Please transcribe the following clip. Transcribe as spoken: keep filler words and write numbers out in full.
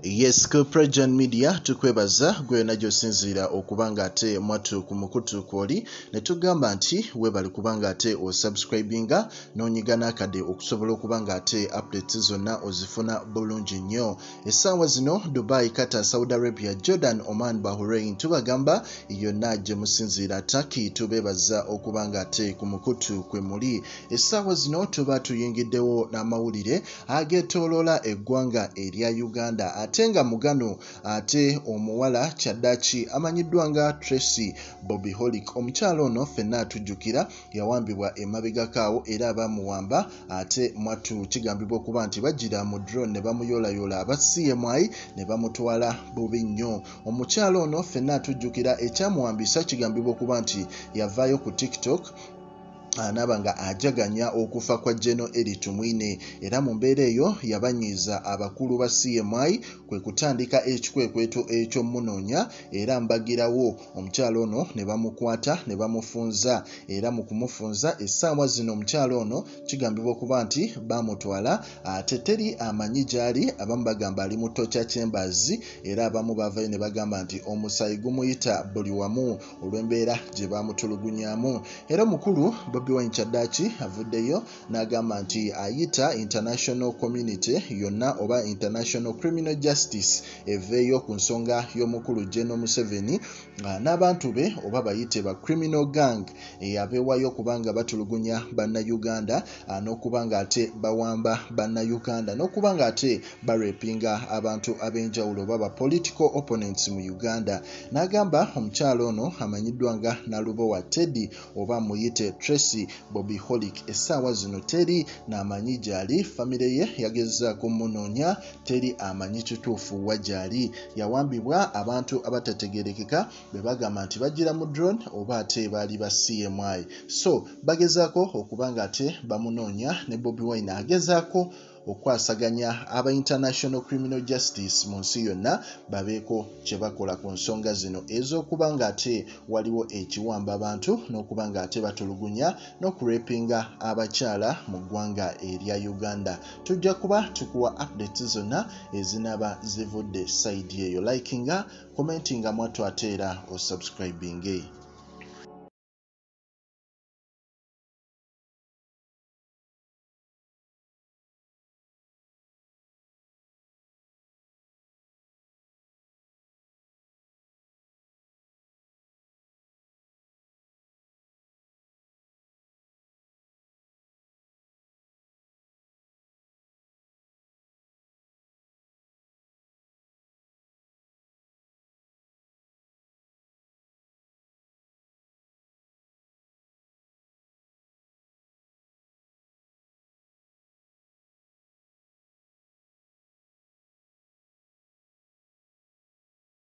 Yes, ku PROJOURN Media tukwebaza gwe najjo sinzira okubanga ate mwatu ku mukutu kwoli ne tugamba nti webali kubanga ate o subscribinga n'onyigana akade okusobola okubanga ate updates zonna ozifuna bulungi nnyo. Essaawa zino Dubai, Qatar, Saudi Arabia, Jordan, Oman, Bahrain tubagamba yonna gye musinzira Turkey tubebaza okubanga ate ku mukutu kwe muli. Essaawa zino tuba tuyingiddewo n'amawulire ageetooloola eggwanga erya Uganda. Atenga mugano ate omuwala kyaddaaki amanyiddwa nga Tracy Bobi omukyalo ono ffenna atujjukira yawambibwa emabegakaawo era abamuwamba ate mwatu kigambibwa okuba nti bajjira mu drone ne bamuyoolayoola aba C M I ne bamutwala bubi nnyo. Omukyalo ono ffenna atujjukira ekyamuwambisa kigambibwa okuba nti yavaayo ku TikTok anaba nga ajaganya okufa kwa General Elly Tumwine era mu mbeera eyo yabanyiiza abakulu ba C M I kwe kutandika ekikwekweto eky'omunoonya era mbagirawo omukyalo ono ne bamukwata ne bamufunza era mu kumufunza essaawa zino omukyalo ono kigambibwa okuba nti bamutwala ate teri amanyi gy'ali. Abamu bagamba ali mu Tocha Chambers era abamu bavayo ne bagamba nti omusayi gumuyita buli wamu olw'embeera gye bamutulugunyaamu. Era omukulu Bobi Wine Kyaddaaki avuddeyo n'agamba nti ayita international community yonna oba international criminal justice eveeyo ku nsonga y'omukulu General Museveni n'abantu be oba bayite ba criminal gang eyabeewayo kubanga batulugunya bannayuganda n'okubanga ate bawamba bannayuganda n'okubanga ate barepinga abantu ab'enjawulo oba ba political opponents mu Uganda. N'agamba omukyalo ono amanyiddwa nga Nalubowa Teddy oba muyite Tracy Bobi essaawa zino teri n'amanyi gy'ali. Famire ye yagezaako munoonya teri amanyi kituufu wa gy'ali. Yawambibwa abantu abatategeerekeka be bagamba nti bajjira mu drone oba ate baali ba C M I. So bagezaako okubanga ate bamunoonya ne Bobi Wine agezaako okwasaganya aba international criminal justice mu nsi yonna babeeko kye bakola ku nsonga zino ez'okubanga ate waliwo ekiwamba abantu n'okubanga ate batulugunya n'okurepinga abakyala mu ggwanga erya Uganda. Tujja kuba tukuwa updates zonna ezinaba zivudde side eyo. Likinga, commentinga mwatu ate era o subscribinge.